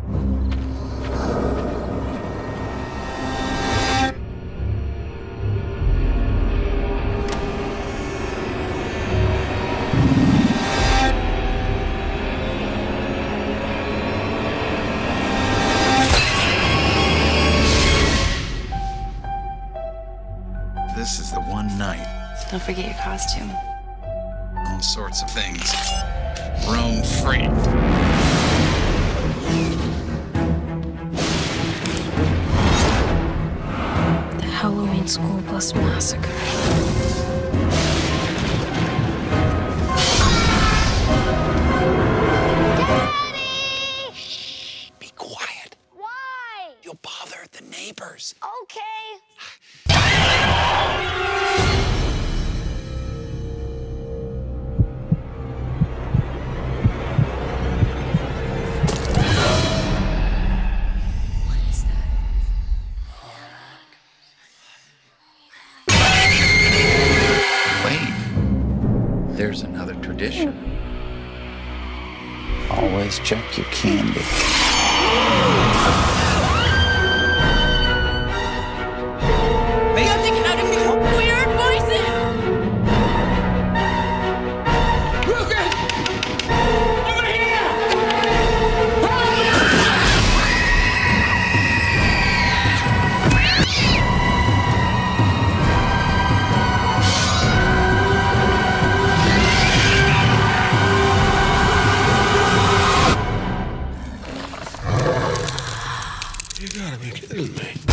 This is the one night. Don't forget your costume. All sorts of things. Roam free. The Halloween school bus massacre. Daddy! Shh, be quiet. Why? You'll bother the neighbors. Okay. There's another tradition. Always check your candy. You have to get out of here. Weird voices. Lucas! Over here! You gotta be kidding me.